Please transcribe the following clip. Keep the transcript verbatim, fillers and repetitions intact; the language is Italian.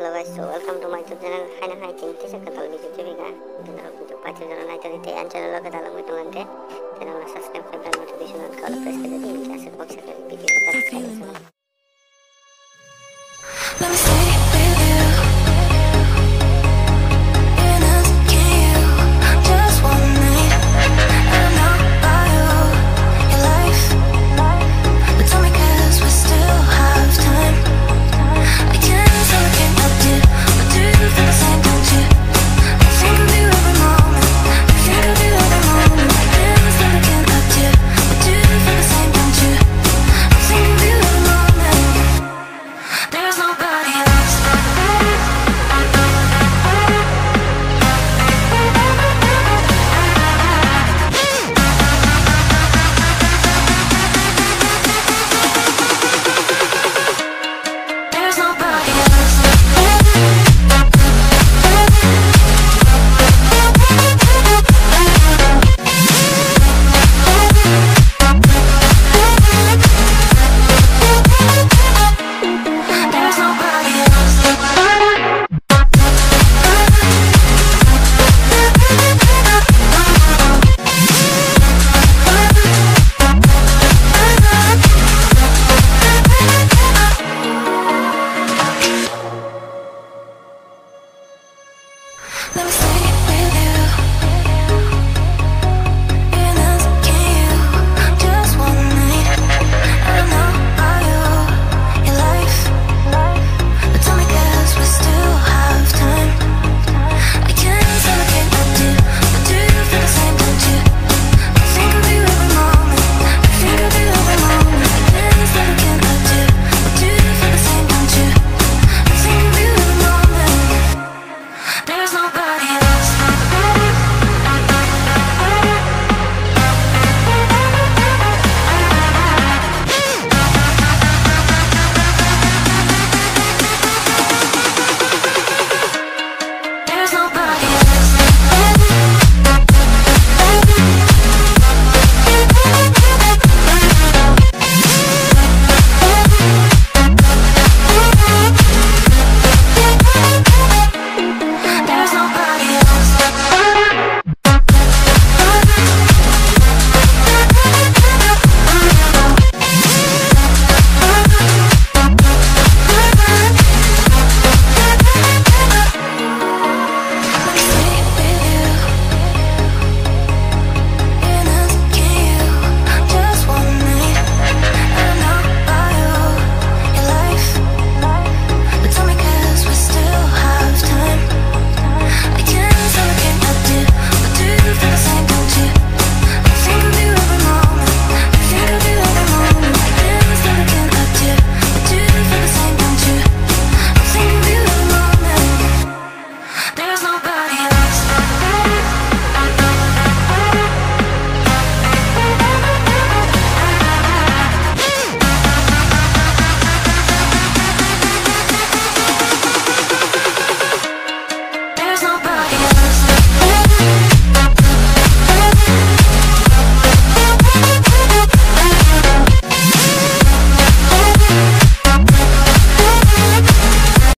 Hello guys, so welcome to my YouTube channel. Hai na hai cinti sa katal video jadi ga. Channel ko to pachi jana nai tadi te an channel lo katalang mo tuan te. Channel lo subscribe ke bell notification on kalau press ke jadi ini kasih box ke video kita subscribe.